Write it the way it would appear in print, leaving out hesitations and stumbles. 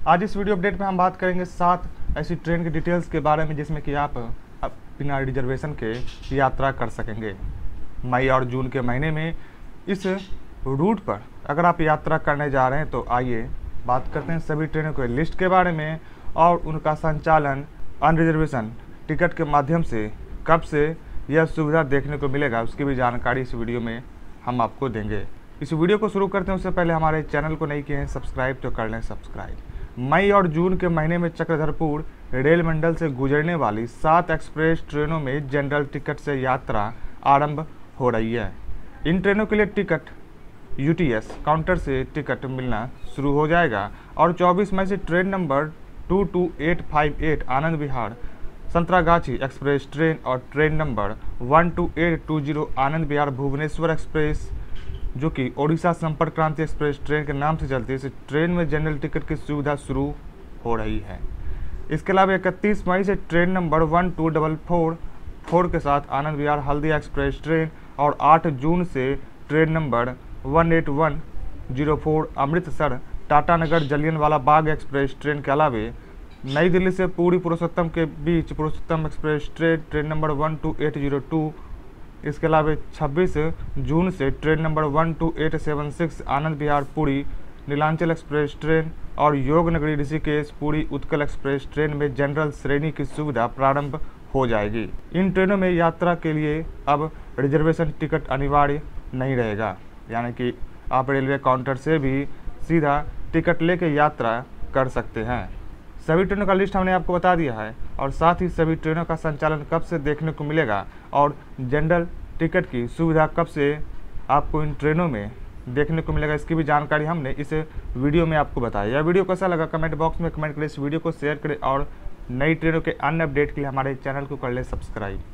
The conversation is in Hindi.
आज इस वीडियो अपडेट में हम बात करेंगे 7 ऐसी ट्रेन की डिटेल्स के बारे में जिसमें कि आप बिना रिजर्वेशन के यात्रा कर सकेंगे। मई और जून के महीने में इस रूट पर अगर आप यात्रा करने जा रहे हैं तो आइए बात करते हैं सभी ट्रेनों के लिस्ट के बारे में और उनका संचालन अनरिजर्वेशन टिकट के माध्यम से कब से यह सुविधा देखने को मिलेगा, उसकी भी जानकारी इस वीडियो में हम आपको देंगे। इस वीडियो को शुरू करते हैं उससे पहले हमारे चैनल को नहीं किए हैं सब्सक्राइब तो कर लें सब्सक्राइब। मई और जून के महीने में चक्रधरपुर रेल मंडल से गुजरने वाली 7 एक्सप्रेस ट्रेनों में जनरल टिकट से यात्रा आरंभ हो रही है। इन ट्रेनों के लिए टिकट यूटीएस काउंटर से टिकट मिलना शुरू हो जाएगा और 24 मई से train number 22858 Anand Vihar Santragachi express train और train number 12820 Anand Vihar Bhubaneswar express जो कि ओडिशा संपर्क क्रांति एक्सप्रेस ट्रेन के नाम से चलती है, इस ट्रेन में जनरल टिकट की सुविधा शुरू हो रही है। इसके अलावा 31 मई से ट्रेन नंबर 12444 के साथ आनंद विहार हल्दिया एक्सप्रेस ट्रेन और 8 जून से train number 18104 Amritsar Tatanagar Jallianwala Bagh express train के अलावा नई दिल्ली से पुरी पुरुषोत्तम के बीच पुरुषोत्तम एक्सप्रेस ट्रेन नंबर 12802। इसके अलावा 26 जून से train number 12876 Anand Vihar Puri Neelachal express train और योग नगरी ऋषिकेश पुरी उत्कल एक्सप्रेस ट्रेन में जनरल श्रेणी की सुविधा प्रारंभ हो जाएगी। इन ट्रेनों में यात्रा के लिए अब रिजर्वेशन टिकट अनिवार्य नहीं रहेगा, यानी कि आप रेलवे काउंटर से भी सीधा टिकट लेकर यात्रा कर सकते हैं। सभी ट्रेनों का लिस्ट हमने आपको बता दिया है और साथ ही सभी ट्रेनों का संचालन कब से देखने को मिलेगा और जनरल टिकट की सुविधा कब से आपको इन ट्रेनों में देखने को मिलेगा, इसकी भी जानकारी हमने इस वीडियो में आपको बताया। यह वीडियो कैसा लगा कमेंट बॉक्स में कमेंट करें, इस वीडियो को शेयर करें और नई ट्रेनों के अन्य अपडेट के लिए हमारे चैनल को कर लें सब्सक्राइब।